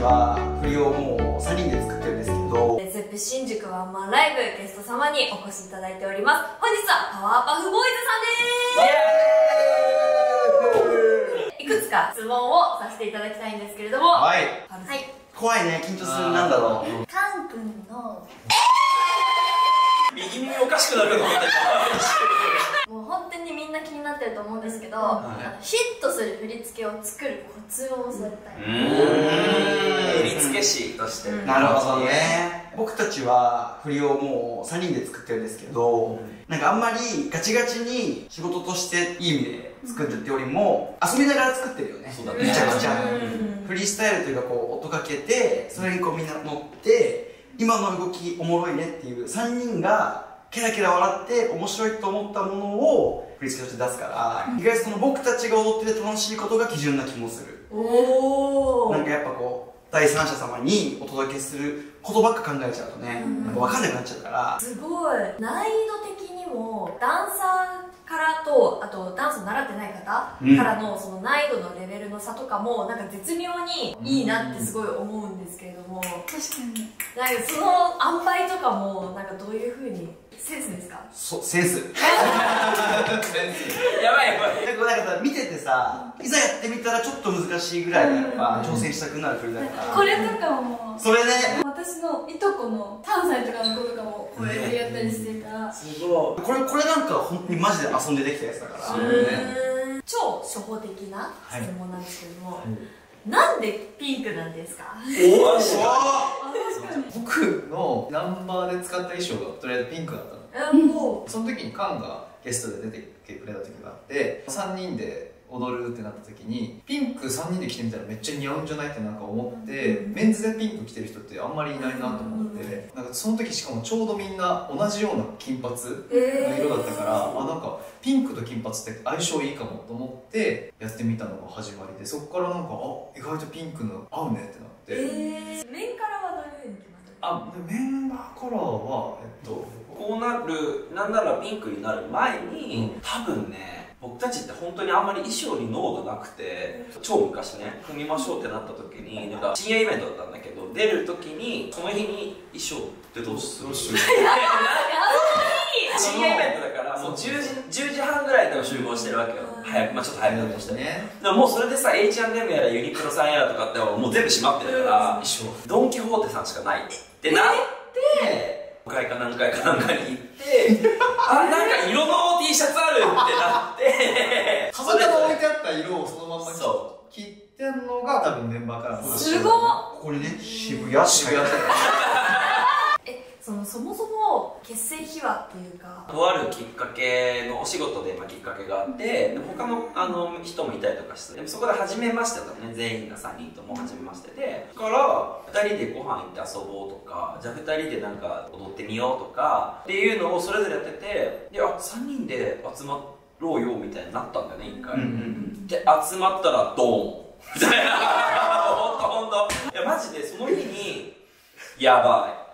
は振りをもう3人で作ってるんですけど、 ゼップ新宿ワンマンライブゲスト様にお越しいただいております。本日はパワーパフボーイズさんです。いくつか質問をさせていただきたいんですけれども、 はい、 怖いね、緊張する。なんだろう、 カン君の右耳おかしくなるのかもう本当にみんな気になってると思うんですけど、ヒットする振り付けを作るコツを教わりたい。 振り付け師として。 なるほどね。僕たちは振りをもう3人で作ってるんですけど、なんかあんまりガチガチに仕事としていい意味で作るってよりも遊びながら作ってるよね。めちゃくちゃフリースタイルというか、こう音かけてそれにこうみんな乗って今の動きおもろいねっていう3人がケラケラ笑って面白いと思ったものを振り付けとして出すから、意外とその僕たちが踊ってて楽しいことが基準な気もする。なんかやっぱこう第三者様にお届けすることばっか考えちゃうとね、なんか分かんなくなっちゃうから。 すごい難易度的にもダンサーからと、あとダンスを習ってない方からのその難易度のレベルの差とかもなんか絶妙にいいなってすごい思うんですけれども、確かになんかその塩梅とかもなんかどういうふうにセンスですか？ センスやばいやばい。 なんかさ、見ててさ、いざやってみたらちょっと難しいぐらいやっぱ挑戦したくなる振りだから。 これとかもそれね、 私のいとこの3歳とかの子とかもこれでやったりしてた。 すごい。 これなんか本当にマジで遊んでできたやつだから。 超初歩的な質問なんですけども、なんでピンクなんですか？ 僕のナンバーで使った衣装がとりあえずピンクだったの。その時にカンがゲストで出てきてくれた時があって、3人で踊るってなった時にピンク3人で着てみたらめっちゃ似合うんじゃないってなんか思って、メンズでピンク着てる人ってあんまりいないなと思って、なんかその時しかもちょうどみんな同じような金髪の色だったから、なんかピンクと金髪って相性いいかもと思ってやってみたのが始まりで、そこからなんか意外とピンクの合うねってなって。 面からはどういうふうに決まったんですか？ メンバーカラーはこうなる、なんならピンクになる前に、多分ね、僕たちって本当にあんまり衣装に濃度なくて、超昔ね、組みましょうってなった時に、なんか深夜イベントだったんだけど、出る時にその日に衣装ってどうする？深夜イベントだからもう10時半ぐらいで集合してるわけよ。早く、ちょっと早くなってしてね。でももうそれでさ、H&M やらユニクロさんやらとかってもう全部閉まってるから、ドン・キホーテさんしかないってなって、5回か何回かなんかに行って、なんか色の T シャツあるってなって、 たまたま置いてあった色をそのまま切ってんのが多分メンバーカラー。 すごっ。 ここにね、渋谷そもそも結成秘話っていうか、 とあるきっかけのお仕事できっかけがあって、で他の人もいたりとかして、でそこで初めましてだったね、全員が3人とも初めましてで、だから2人でご飯行って遊ぼうとか、じゃあ2人でなんか踊ってみようとかっていうのをそれぞれやってて、で3人で集まろうよみたいになったんだよね、1回。で集まったらドーンみたいな。ほんといやマジでその日にやばい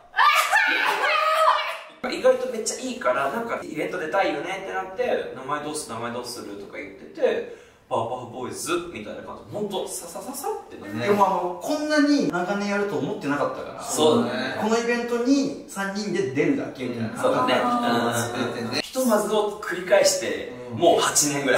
意外とめっちゃいいから、なんかイベント出たいよねってなって、名前どうするとか言ってて、パワーパフボーイズみたいな感じで、ほんとさってね。 でもこんなに長年やると思ってなかったから。 そうだね。 このイベントに3人で出るだけみたいな。 そうだね。ひとまずを繰り返してもう8年ぐらい。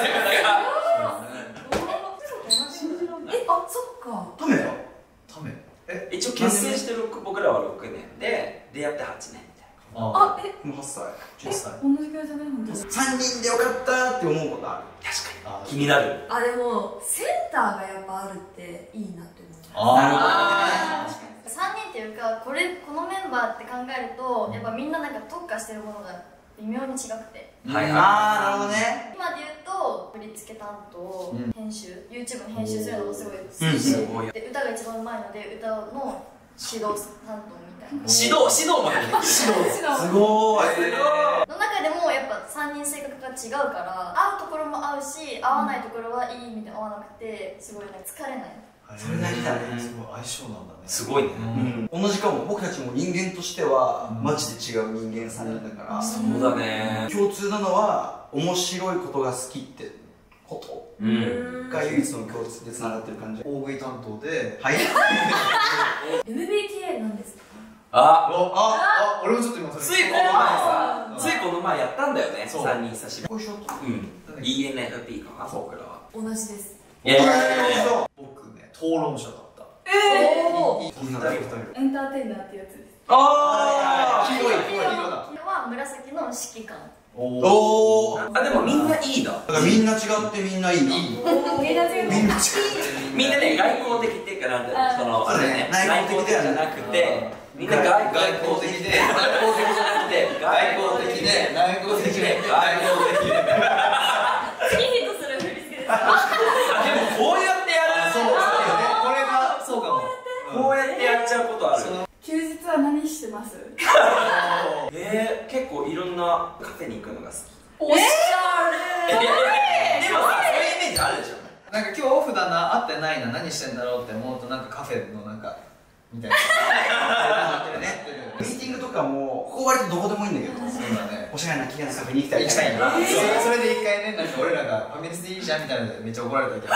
そっか。 タメだよ。 タメ。 一応結成して僕らは6年で出会って8年。 もう8歳 10歳同じくらいじゃないの？ 3人でよかったって思うことある。 確かに気になる。 でもセンターがやっぱあるっていいなって思う。なるほどね。 3人っていうかこのメンバーって考えるとやっぱみんななんか特化してるものが微妙に違くて、 なるほどね。 今で言うと振り付け担当、編集 YouTube の編集するのもすごい好きで、歌が一番うまいので歌の指導担当みたいな。 指導までできる。 すごーい。 の中でもやっぱ3人性格が違うから合うところも合うし合わないところはいい意味で合わなくてすごい疲れない。 それ大事だね。 すごい相性なんだね。 すごいね。 同じかも。僕たちも人間としてはマジで違う人間3人だから。 そうだね。 共通なのは面白いことが好きってことが唯一の共通でつながってる感じ。 大食い担当で、 はい。 MBTI なんですか？ 俺もちょっと今それついこの前やったんだよね、3人久しぶり。ENFP かな、僕らは。 同じです。 僕ね、討論者だった。 エンターテイナーってやつです。 広いだ。 は紫の指揮官。 おー。 でもみんないいだ。 だからみんな違ってみんないいな。 みんなね、外交的っていうかなんだよ、その内向的じゃなくて、みんな外交的で、外交的で、 内向的で、 次ヒットする振り付けですか？ でもこうやってやる。 そうこれがそうかも。 こうやってやっちゃうことある。 休日は何してます？ 結構いろんなカフェに行くのが好き。 おしゃれ。 でもさ、そういうイメージあるでしょ。 なんか今日オフだな、会ってないな、何してんだろうって思うと、なんかカフェのなんかみたいなミーティングとかもここ割とどこでもいいんだけど、 そうだね、 おしゃれな綺麗なカフェに行きたいな。それで一回ね、なんか俺らがファミレスでいいじゃんみたいなのでめっちゃ怒られたけど、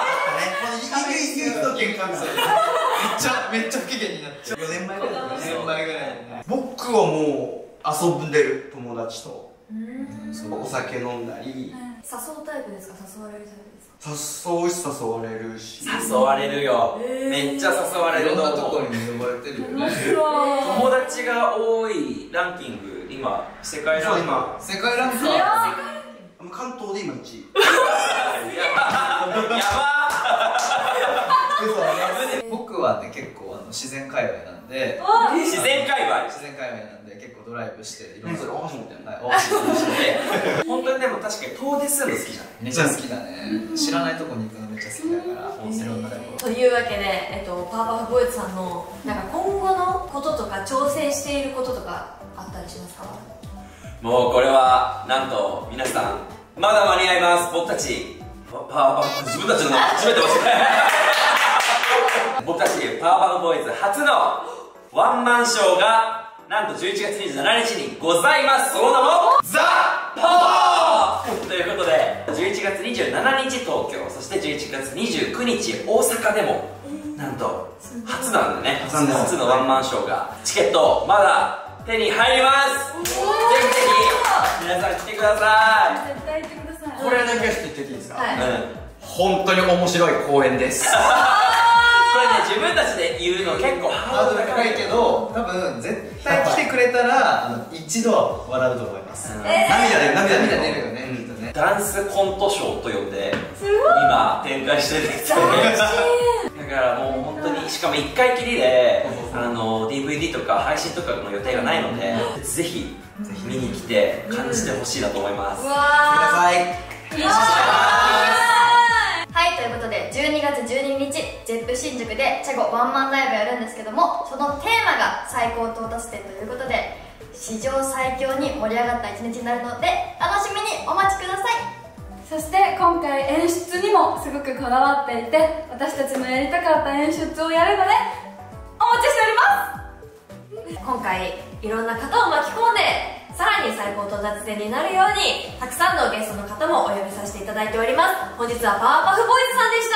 めっちゃ不機嫌になって、 4年前ぐらい 4年前ぐらい。 僕はもう遊んでる友達とお酒飲んだり。 誘うタイプですか？誘われるタイプですか？ 誘うし誘われるし。 誘われるよ。めっちゃ誘われる。 いろんなところに呼ばれてるよね。 友達が多いランキング、今世界ランキング。 世界ランキング。 関東で今1位。 やば僕はね、結構自然界隈なんで、 自然界隈なんで結構ドライブしていろんな。 それお箸持ってんの？ 本当にでも確かに遠出するの好きじゃない？ めっちゃ好きだね。知らないとこに行くのめっちゃ好きだから、いろんなところ。 というわけで、パワーパフボーイズさんのなんか今後のこととか挑戦していることとかあったりしますか？ もうこれはなんと皆さんまだ間に合います。僕たち自分たちの名前初めて教えて僕たちパワーパフボーイズ初のワンマンショーがなんと11月27日にございます。その名もザ・パワーということで、11月27日東京、そして11月29日大阪でもなんと初なんでね、初のワンマンショーが、チケットまだ手に入ります。ぜひぜひ皆さん来てください。 絶対行ってください。 これだけは言っていいですか？ うん、 本当に面白い公演です。 これね、自分たちで言うの結構ハードル高いけど、多分絶対来てくれたら一度は笑うと思います。 涙出るよね。 ダンスコントショーと呼んで今展開してるんですよね。だからもう本当に、しかも1回きりでDVD とか配信とかの予定がないので、ぜひ見に来て感じてほしいなと思います。 ください。 はい、ということで12月12日 ZEP 新宿でチャゴワンマンライブやるんですけども、そのテーマが最高到達点ということで、史上最強に盛り上がった一日になるので楽しみにお待ちください。 そして今回演出にもすごくこだわっていて、私たちのやりたかった演出をやるのでお待ちしております。 今回いろんな方を巻き込んで、さらに最高到達点になるようにたくさんのゲストの方もお呼びさせていただいております。本日はパワーパフボーイズさんでした。